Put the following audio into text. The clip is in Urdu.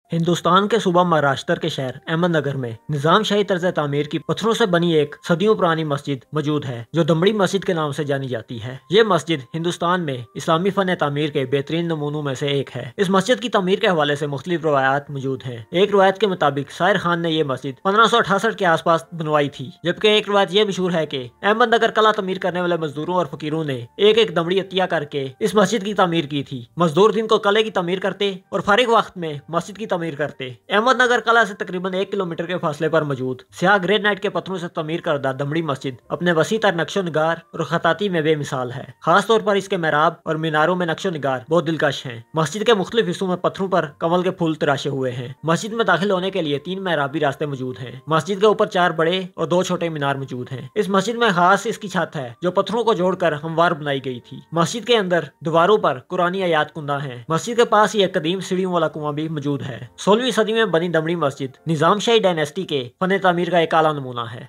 ہندوستان کے صوبہ مہاراشٹر کے شہر احمد نگر میں نظام شاہی طرز تعمیر کی پتھروں سے بنی ایک صدیوں پرانی مسجد موجود ہے جو دمڑی مسجد کے نام سے جانی جاتی ہے۔ یہ مسجد ہندوستان میں اسلامی فن تعمیر کے بہترین نمونوں میں سے ایک ہے۔ اس مسجد کی تعمیر کے حوالے سے مختلف روایات موجود ہیں۔ ایک روایت کے مطابق سائر خان نے یہ مسجد 1568 کے آس پاس بنوائی تھی، جبکہ ایک روایت یہ مشہور ہے کہ احمد نگر قلعہ تعمیر کرنے والے مزدوروں اور فقیروں نے ایک دمڑی عطیہ کر کے اس مسجد کی تعمیر کی تھی۔ مزدور دن کو قلعے کی تعمیر کرتے اور فارغ وقت میں مسجد کی تعمیر کرتے۔ احمد نگر قلعہ سے تقریباً 1 کلومیٹر کے فاصلے پر موجود سیاہ گرینائٹ کے پتھروں سے تعمیر کردہ دمڑی مسجد اپنے وسیع تر نقش و نگار اور خطاطی میں بے مثال ہے۔ خاص طور پر اس کے محراب اور میناروں میں نقش و نگار بہت دلکش ہیں۔ مسجد کے مختلف حصوں میں پتھروں پر کمل کے پھول تراشے ہوئے ہیں۔ مسجد میں داخل ہونے کے لیے 3 محرابی راستے موجود ہیں۔ مسجد کے اوپر 4 بڑے اور 2 چھوٹے مینار موجود ہیں۔ اس مسجد میں خاص اس کی چھت ہے جو پتھروں کو جوڑ کر ہموار بنائی گئی تھی۔ مسجد کے اندر دیواروں پر قرآنی آیات کندہ ہیں۔ مسجد کے پاس ہی ایک قدیم سیڑھیوں والا کنواں بھی موجود ہے۔ 16ویں صدی میں بنی دمڑی مسجد نظام شاہی ڈائنیسٹی کے فن تعمیر کا ایک اعلیٰ نمونہ ہے۔